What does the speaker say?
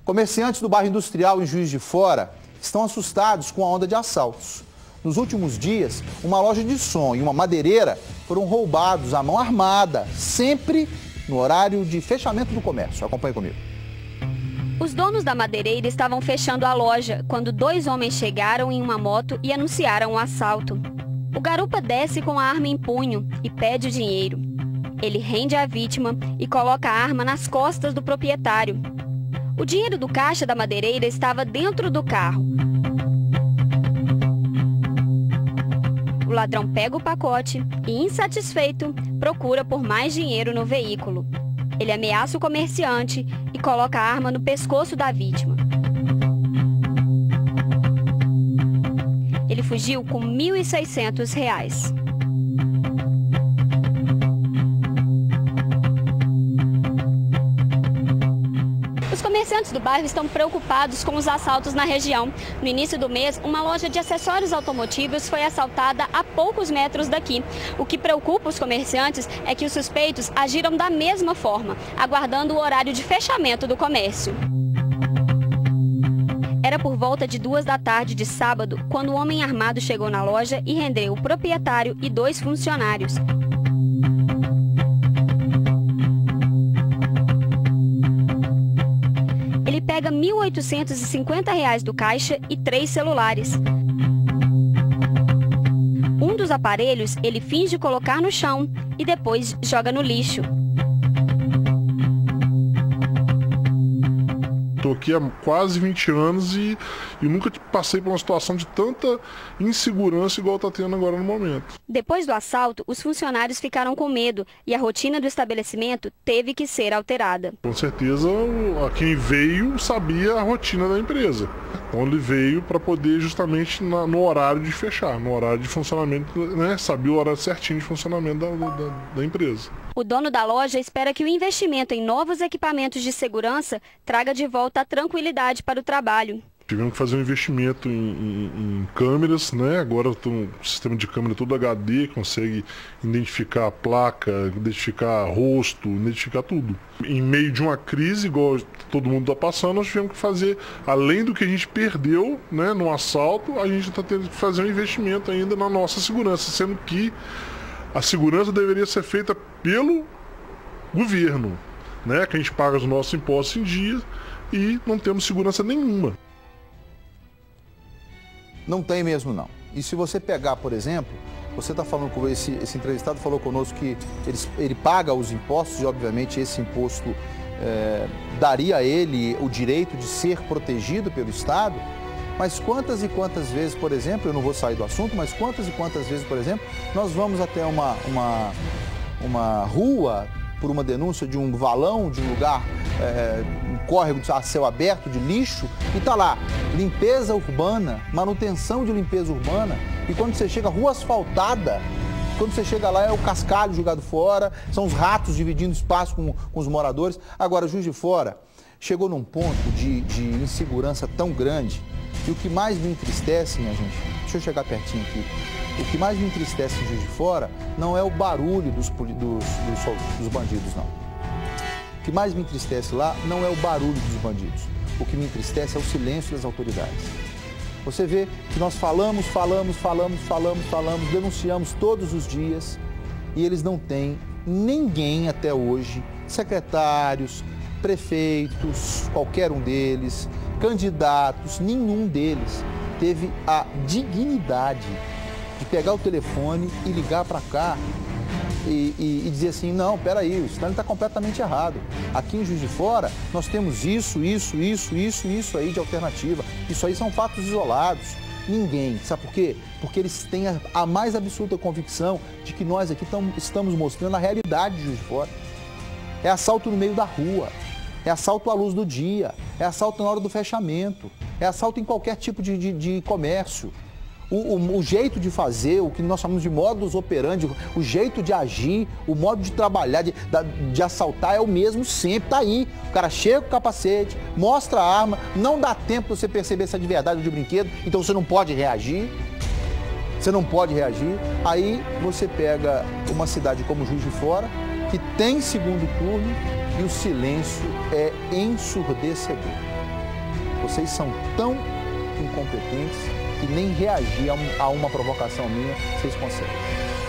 Comerciantes do bairro Industrial em Juiz de Fora estão assustados com a onda de assaltos. Nos últimos dias, uma loja de som e uma madeireira foram roubados à mão armada, sempre no horário de fechamento do comércio. Acompanhe comigo. Os donos da madeireira estavam fechando a loja quando dois homens chegaram em uma moto e anunciaram um assalto. O garupa desce com a arma em punho e pede o dinheiro. Ele rende a vítima e coloca a arma nas costas do proprietário. O dinheiro do caixa da madeireira estava dentro do carro. O ladrão pega o pacote e, insatisfeito, procura por mais dinheiro no veículo. Ele ameaça o comerciante e coloca a arma no pescoço da vítima. Ele fugiu com R$ 1.600. Os comerciantes do bairro estão preocupados com os assaltos na região. No início do mês, uma loja de acessórios automotivos foi assaltada a poucos metros daqui. O que preocupa os comerciantes é que os suspeitos agiram da mesma forma, aguardando o horário de fechamento do comércio. Era por volta de 2 da tarde de sábado, quando o homem armado chegou na loja e rendeu o proprietário e 2 funcionários. Ele pega R$ 1.850 do caixa e 3 celulares. Um dos aparelhos ele finge colocar no chão e depois joga no lixo. Estou aqui há quase 20 anos e nunca passei por uma situação de tanta insegurança igual está tendo agora no momento. Depois do assalto, os funcionários ficaram com medo e a rotina do estabelecimento teve que ser alterada. Com certeza, quem veio sabia a rotina da empresa. Então ele veio para poder justamente no horário de fechar, no horário de funcionamento, né? Sabia o horário certinho de funcionamento da empresa. O dono da loja espera que o investimento em novos equipamentos de segurança traga de volta a tranquilidade para o trabalho. Tivemos que fazer um investimento em câmeras, né? Agora o sistema de câmera todo HD, consegue identificar a placa, identificar rosto, identificar tudo. Em meio de uma crise, igual todo mundo está passando, nós tivemos que fazer, além do que a gente perdeu, né, no assalto, a gente está tendo que fazer um investimento ainda na nossa segurança, sendo que a segurança deveria ser feita pelo governo, né? Que a gente paga os nossos impostos em dia e não temos segurança nenhuma. Não tem mesmo, não. E se você pegar, por exemplo, você está falando com esse entrevistado, falou conosco que ele paga os impostos e, obviamente, esse imposto daria a ele o direito de ser protegido pelo Estado. Mas quantas e quantas vezes, por exemplo, eu não vou sair do assunto, mas quantas e quantas vezes, por exemplo, nós vamos até uma rua por uma denúncia de um valão, de um lugar, um córrego a céu aberto de lixo, e está lá, limpeza urbana, manutenção de limpeza urbana, e quando você chega, rua asfaltada, quando você chega lá é o cascalho jogado fora, são os ratos dividindo espaço com os moradores. Agora, Juiz de Fora chegou num ponto de insegurança tão grande, e o que mais me entristece, minha gente, deixa eu chegar pertinho aqui, o que mais me entristece em Juiz de Fora não é o barulho dos bandidos, não. O que mais me entristece lá não é o barulho dos bandidos. O que me entristece é o silêncio das autoridades. Você vê que nós falamos, denunciamos todos os dias e eles não têm ninguém até hoje, secretários, prefeitos, qualquer um deles, candidatos, nenhum deles teve a dignidade de pegar o telefone e ligar para cá e dizer assim, não, peraí, o Stanley está completamente errado. Aqui em Juiz de Fora, nós temos isso aí de alternativa. Isso aí são fatos isolados. Ninguém. Sabe por quê? Porque eles têm a mais absoluta convicção de que nós aqui estamos mostrando a realidade de Juiz de Fora. É assalto no meio da rua, é assalto à luz do dia, é assalto na hora do fechamento, é assalto em qualquer tipo de comércio. O jeito de fazer, o que nós chamamos de modus operandi, o jeito de agir, o modo de trabalhar, de assaltar é o mesmo sempre, tá aí. O cara chega com o capacete, mostra a arma, não dá tempo de você perceber se é de verdade ou de brinquedo, então você não pode reagir. Aí você pega uma cidade como Juiz de Fora, que tem segundo turno e o silêncio é ensurdecedor. Vocês são tão incompetentes que nem reagir a uma provocação minha vocês conseguem.